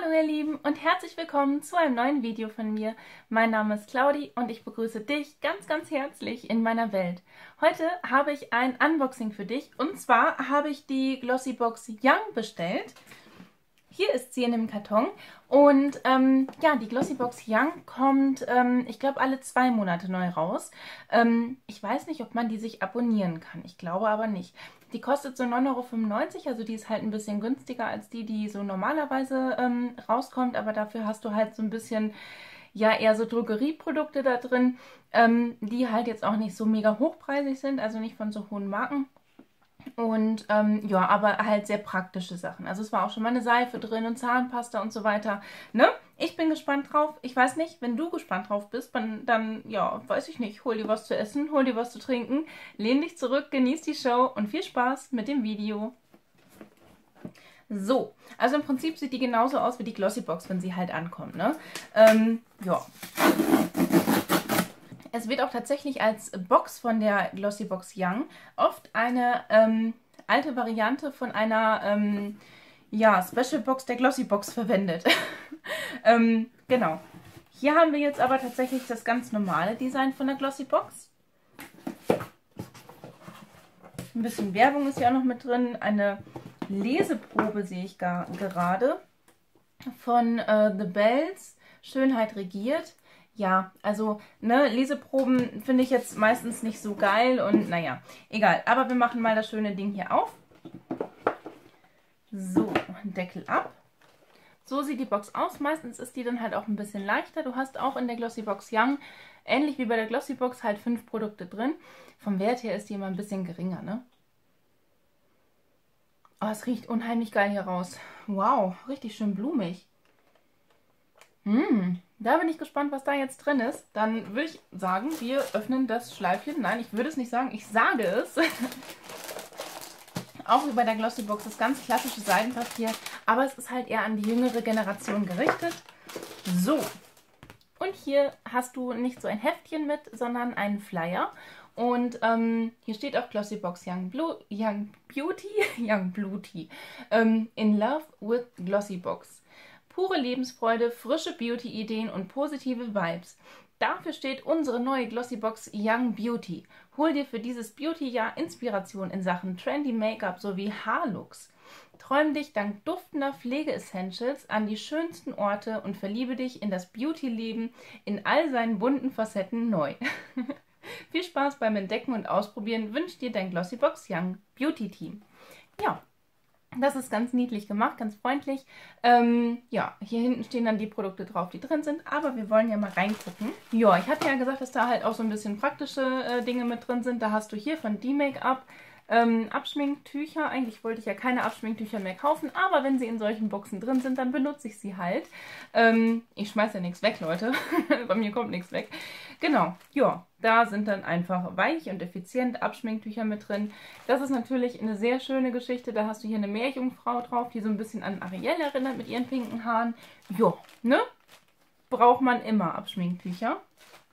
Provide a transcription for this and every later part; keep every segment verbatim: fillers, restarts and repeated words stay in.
Hallo ihr Lieben und herzlich willkommen zu einem neuen Video von mir. Mein Name ist Claudi und ich begrüße dich ganz, ganz herzlich in meiner Welt. Heute habe ich ein Unboxing für dich und zwar habe ich die Glossybox Young bestellt. Hier ist sie in dem Karton und ähm, ja, die Glossybox Young kommt, ähm, ich glaube, alle zwei Monate neu raus. Ähm, ich weiß nicht, ob man die sich abonnieren kann. Ich glaube aber nicht. Die kostet so neun Euro fünfundneunzig, also die ist halt ein bisschen günstiger als die, die so normalerweise ähm, rauskommt. Aber dafür hast du halt so ein bisschen, ja, eher so Drogerieprodukte da drin, ähm, die halt jetzt auch nicht so mega hochpreisig sind, also nicht von so hohen Marken. Und ähm, ja, aber halt sehr praktische Sachen. Also es war auch schon mal eine Seife drin und Zahnpasta und so weiter. Ne? Ich bin gespannt drauf. Ich weiß nicht, wenn du gespannt drauf bist, dann, dann, ja, weiß ich nicht, hol dir was zu essen, hol dir was zu trinken, lehn dich zurück, genieß die Show und viel Spaß mit dem Video. So, also im Prinzip sieht die genauso aus wie die Glossybox, wenn sie halt ankommt, ne? Ähm, ja. Es wird auch tatsächlich als Box von der Glossybox Young oft eine ähm, alte Variante von einer ähm, ja, Special Box der Glossybox verwendet. ähm, genau. Hier haben wir jetzt aber tatsächlich das ganz normale Design von der Glossybox. Ein bisschen Werbung ist ja auch noch mit drin. Eine Leseprobe sehe ich gar, gerade von äh, The Bells, Schönheit regiert. Ja, also, ne, Leseproben finde ich jetzt meistens nicht so geil und naja, egal. Aber wir machen mal das schöne Ding hier auf. So, Deckel ab. So sieht die Box aus. Meistens ist die dann halt auch ein bisschen leichter. Du hast auch in der Glossybox Young, ähnlich wie bei der Glossybox, halt fünf Produkte drin. Vom Wert her ist die immer ein bisschen geringer, ne? Oh, es riecht unheimlich geil hier raus. Wow, richtig schön blumig. Mmh. Da bin ich gespannt, was da jetzt drin ist. Dann würde ich sagen, wir öffnen das Schleifchen. Nein, ich würde es nicht sagen, ich sage es. Auch wie bei der Glossybox, das ganz klassische Seidenpapier. Aber es ist halt eher an die jüngere Generation gerichtet. So. Und hier hast du nicht so ein Heftchen mit, sondern einen Flyer. Und ähm, hier steht auch Glossybox Young, Blue, Young Beauty, Young Beauty. Ähm, in love with Glossybox. Pure Lebensfreude, frische Beauty-Ideen und positive Vibes. Dafür steht unsere neue Glossybox Young Beauty. Hol dir für dieses Beauty-Jahr Inspiration in Sachen Trendy Make-up sowie Haarlooks. Träum dich dank duftender Pflege-Essentials an die schönsten Orte und verliebe dich in das Beauty-Leben in all seinen bunten Facetten neu. Viel Spaß beim Entdecken und Ausprobieren wünscht dir dein Glossybox Young Beauty Team. Ja. Das ist ganz niedlich gemacht, ganz freundlich. Ähm, ja, hier hinten stehen dann die Produkte drauf, die drin sind. Aber wir wollen ja mal reingucken. Ja, ich hatte ja gesagt, dass da halt auch so ein bisschen praktische äh, Dinge mit drin sind. Da hast du hier von D-Make-up ähm, Abschminktücher. Eigentlich wollte ich ja keine Abschminktücher mehr kaufen. Aber wenn sie in solchen Boxen drin sind, dann benutze ich sie halt. Ähm, ich schmeiße ja nichts weg, Leute. Bei mir kommt nichts weg. Genau, ja. Da sind dann einfach weich und effizient Abschminktücher mit drin. Das ist natürlich eine sehr schöne Geschichte. Da hast du hier eine Meerjungfrau drauf, die so ein bisschen an Ariel erinnert mit ihren pinken Haaren. Jo, ne? Braucht man immer Abschminktücher.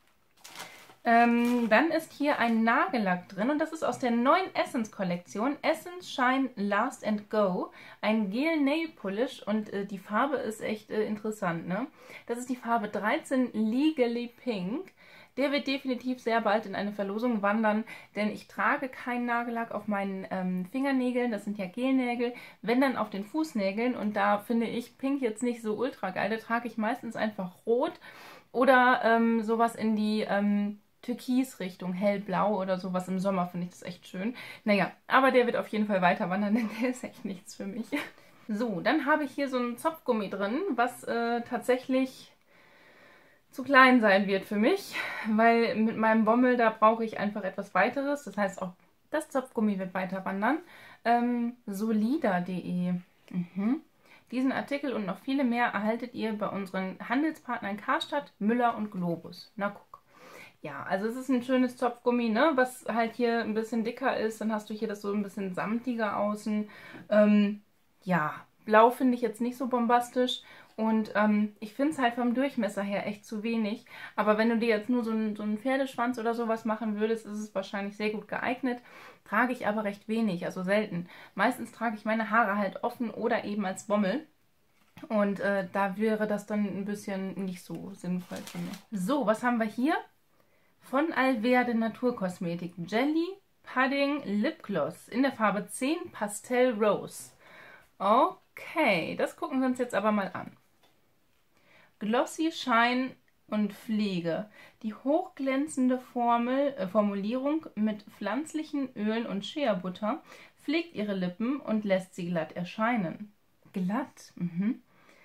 Ähm, dann ist hier ein Nagellack drin und das ist aus der neuen Essence-Kollektion. Essence Shine Last and Go. Ein Gel Nail Polish und äh, die Farbe ist echt äh, interessant, ne? Das ist die Farbe dreizehn Legally Pink. Der wird definitiv sehr bald in eine Verlosung wandern, denn ich trage keinen Nagellack auf meinen ähm, Fingernägeln, das sind ja Gelnägel, wenn dann auf den Fußnägeln und da finde ich Pink jetzt nicht so ultra geil, da trage ich meistens einfach Rot oder ähm, sowas in die ähm, Türkis-Richtung, hellblau oder sowas im Sommer finde ich das echt schön. Naja, aber der wird auf jeden Fall weiter wandern, denn der ist echt nichts für mich. So, dann habe ich hier so ein Zopfgummi drin, was äh, tatsächlich zu klein sein wird für mich, weil mit meinem Bommel, da brauche ich einfach etwas weiteres. Das heißt, auch das Zopfgummi wird weiter wandern. Ähm, solida punkt de mhm. Diesen Artikel und noch viele mehr erhaltet ihr bei unseren Handelspartnern Karstadt, Müller und Globus. Na guck. Ja, also es ist ein schönes Zopfgummi, ne, was halt hier ein bisschen dicker ist. Dann hast du hier das so ein bisschen samtiger außen. Ähm, ja, blau finde ich jetzt nicht so bombastisch. Und ähm, ich finde es halt vom Durchmesser her echt zu wenig. Aber wenn du dir jetzt nur so einen, so einen Pferdeschwanz oder sowas machen würdest, ist es wahrscheinlich sehr gut geeignet. Trage ich aber recht wenig, also selten. Meistens trage ich meine Haare halt offen oder eben als Bommel. Und äh, da wäre das dann ein bisschen nicht so sinnvoll, finde ich. So, was haben wir hier? Von Alverde Naturkosmetik. Jelly Pudding Lip Gloss in der Farbe zehn Pastel Rose. Okay, das gucken wir uns jetzt aber mal an. Glossy Shine und Pflege. Die hochglänzende Formel, äh, Formulierung mit pflanzlichen Ölen und Shea-Butter pflegt ihre Lippen und lässt sie glatt erscheinen. Glatt? Mhm.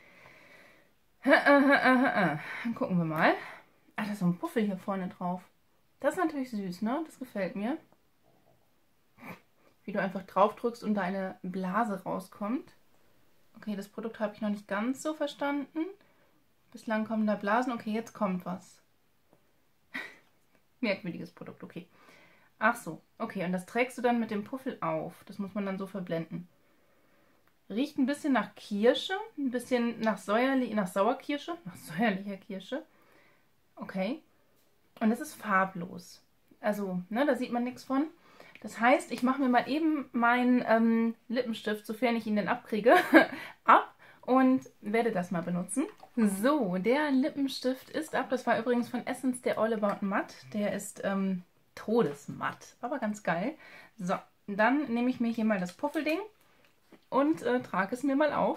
Dann gucken wir mal. Ah, da ist so ein Puffel hier vorne drauf. Das ist natürlich süß, ne? Das gefällt mir. Wie du einfach drauf drückst und da eine Blase rauskommt. Okay, das Produkt habe ich noch nicht ganz so verstanden. Bislang kommen da Blasen. Okay, jetzt kommt was. Merkwürdiges Produkt, okay. Ach so, okay. Und das trägst du dann mit dem Puffel auf. Das muss man dann so verblenden. Riecht ein bisschen nach Kirsche, ein bisschen nach, säuerli nach Sauerkirsche, nach säuerlicher Kirsche. Okay. Und es ist farblos. Also, ne, da sieht man nichts von. Das heißt, ich mache mir mal eben meinen ähm, Lippenstift, sofern ich ihn denn abkriege, ab und werde das mal benutzen. So, der Lippenstift ist ab. Das war übrigens von Essence der All About Matte. Der ist ähm, todesmatt, aber ganz geil. So, dann nehme ich mir hier mal das Puffelding und äh, trage es mir mal auf.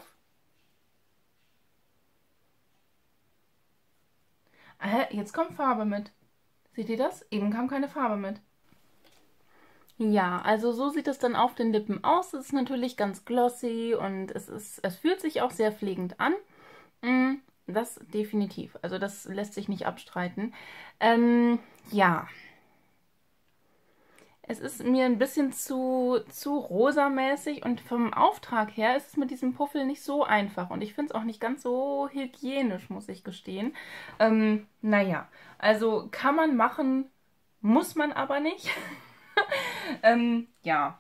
Äh, jetzt kommt Farbe mit. Seht ihr das? Eben kam keine Farbe mit. Ja, also so sieht es dann auf den Lippen aus. Es ist natürlich ganz glossy und es ist, es fühlt sich auch sehr pflegend an. Das definitiv. Also das lässt sich nicht abstreiten. Ähm, ja. Es ist mir ein bisschen zu, zu rosamäßig und vom Auftrag her ist es mit diesem Puffel nicht so einfach. Und ich finde es auch nicht ganz so hygienisch, muss ich gestehen. Ähm, naja, also kann man machen, muss man aber nicht. ähm, ja,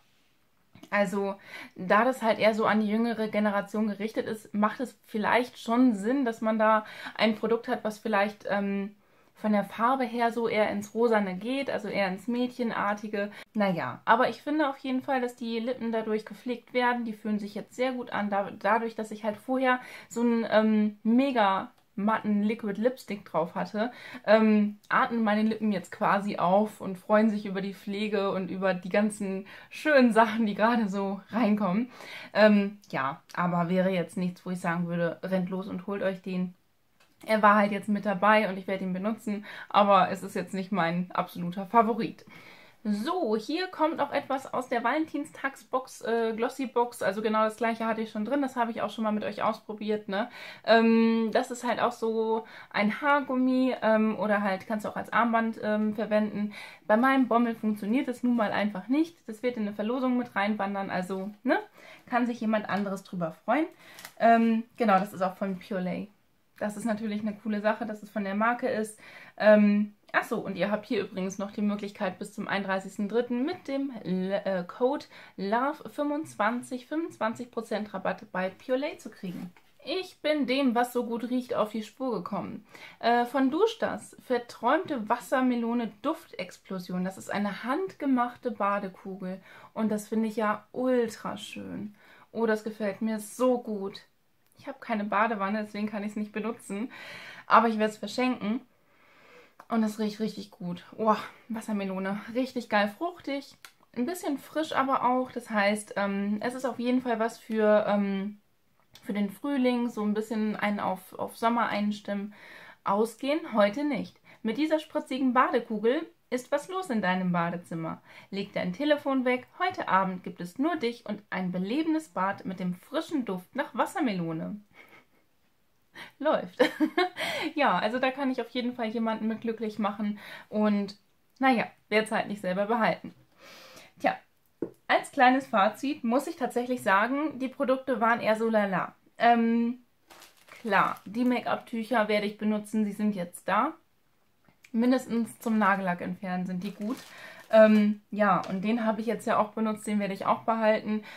also da das halt eher so an die jüngere Generation gerichtet ist, macht es vielleicht schon Sinn, dass man da ein Produkt hat, was vielleicht ähm, von der Farbe her so eher ins Rosane geht, also eher ins Mädchenartige. Naja, aber ich finde auf jeden Fall, dass die Lippen dadurch gepflegt werden. Die fühlen sich jetzt sehr gut an, da, dadurch, dass ich halt vorher so einen ähm, mega matten Liquid Lipstick drauf hatte, ähm, atmen meine Lippen jetzt quasi auf und freuen sich über die Pflege und über die ganzen schönen Sachen, die gerade so reinkommen. Ähm, ja, aber wäre jetzt nichts, wo ich sagen würde, rennt los und holt euch den. Er war halt jetzt mit dabei und ich werde ihn benutzen, aber es ist jetzt nicht mein absoluter Favorit. So, hier kommt auch etwas aus der Valentinstagsbox, äh, Glossy Box, also genau das gleiche hatte ich schon drin, das habe ich auch schon mal mit euch ausprobiert, ne? Ähm, das ist halt auch so ein Haargummi ähm, oder halt kannst du auch als Armband ähm, verwenden. Bei meinem Bommel funktioniert es nun mal einfach nicht, das wird in eine Verlosung mit reinwandern, also, ne? Kann sich jemand anderes drüber freuen. Ähm, genau, das ist auch von Purelay. Das ist natürlich eine coole Sache, dass es von der Marke ist. Ähm, Achso, und ihr habt hier übrigens noch die Möglichkeit, bis zum einunddreißigsten dritten mit dem äh, Code Love fünfundzwanzig fünfundzwanzig Prozent Rabatt bei Purelay zu kriegen. Ich bin dem, was so gut riecht, auf die Spur gekommen. Äh, von Dusch das verträumte Wassermelone Duftexplosion. Das ist eine handgemachte Badekugel und das finde ich ja ultra schön. Oh, das gefällt mir so gut. Ich habe keine Badewanne, deswegen kann ich es nicht benutzen. Aber ich werde es verschenken. Und es riecht richtig gut. Oh, Wassermelone. Richtig geil fruchtig. Ein bisschen frisch aber auch. Das heißt, ähm, es ist auf jeden Fall was für, ähm, für den Frühling. So ein bisschen einen auf, auf Sommer einstimmen. Ausgehen heute nicht. Mit dieser spritzigen Badekugel ist was los in deinem Badezimmer. Leg dein Telefon weg. Heute Abend gibt es nur dich und ein belebendes Bad mit dem frischen Duft nach Wassermelone. Läuft. Ja, also da kann ich auf jeden Fall jemanden mit glücklich machen und naja, werde es halt nicht selber behalten. Tja, als kleines Fazit muss ich tatsächlich sagen, die Produkte waren eher so lala. Ähm, klar, die Make-up-Tücher werde ich benutzen, sie sind jetzt da. Mindestens zum Nagellack entfernen sind die gut. Ähm, ja, und den habe ich jetzt ja auch benutzt, den werde ich auch behalten.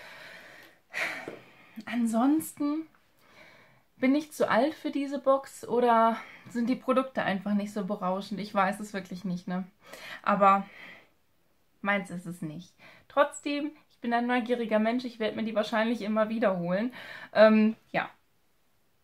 Ansonsten bin ich zu alt für diese Box oder sind die Produkte einfach nicht so berauschend? Ich weiß es wirklich nicht, ne? Aber meins ist es nicht. Trotzdem, ich bin ein neugieriger Mensch, ich werde mir die wahrscheinlich immer wiederholen. Ähm, ja.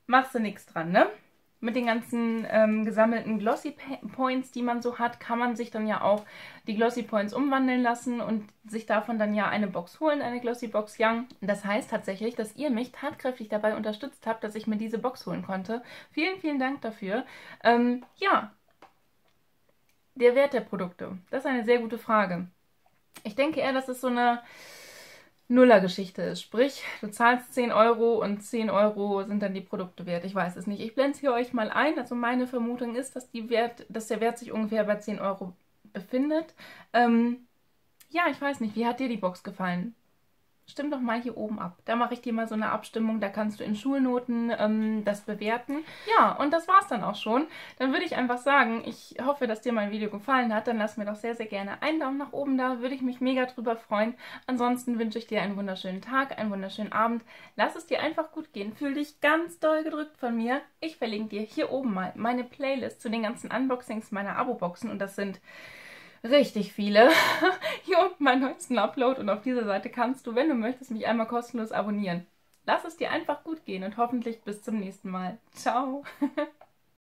machst du nichts dran, ne? Mit den ganzen ähm, gesammelten Glossy Points, die man so hat, kann man sich dann ja auch die Glossy Points umwandeln lassen und sich davon dann ja eine Box holen, eine Glossy Box Young. Das heißt tatsächlich, dass ihr mich tatkräftig dabei unterstützt habt, dass ich mir diese Box holen konnte. Vielen, vielen Dank dafür. Ähm, ja, der Wert der Produkte, das ist eine sehr gute Frage. Ich denke eher, dass es so eine Nuller-Geschichte ist. Sprich, du zahlst zehn Euro und zehn Euro sind dann die Produkte wert. Ich weiß es nicht. Ich blende es hier euch mal ein. Also meine Vermutung ist, dass, die Wert, dass der Wert sich ungefähr bei zehn Euro befindet. Ähm, ja, ich weiß nicht. Wie hat dir die Box gefallen? Stimm doch mal hier oben ab. Da mache ich dir mal so eine Abstimmung. Da kannst du in Schulnoten ähm, das bewerten. Ja, und das war's dann auch schon. Dann würde ich einfach sagen, ich hoffe, dass dir mein Video gefallen hat. Dann lass mir doch sehr, sehr gerne einen Daumen nach oben da. Würde ich mich mega drüber freuen. Ansonsten wünsche ich dir einen wunderschönen Tag, einen wunderschönen Abend. Lass es dir einfach gut gehen. Fühl dich ganz doll gedrückt von mir. Ich verlinke dir hier oben mal meine Playlist zu den ganzen Unboxings meiner Abo-Boxen. Und das sind richtig viele. Hier unten meinen neuesten Upload und auf dieser Seite kannst du, wenn du möchtest, mich einmal kostenlos abonnieren. Lass es dir einfach gut gehen und hoffentlich bis zum nächsten Mal. Ciao!